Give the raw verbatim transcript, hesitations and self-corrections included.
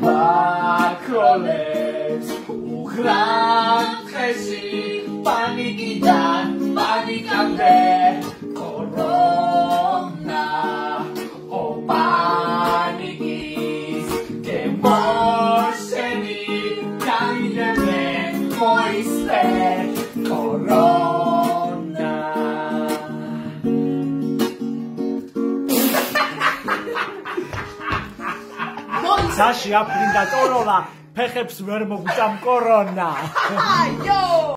ბაქროლებს უხრან ხეში პანიკიდან პანიკამდე კორონა ო პანიკის გემოშენი გაიდემე მოისე კორონა Sashi, aprinde a torola, ფეხებს ვერ მოგწამ კორონა. აიო!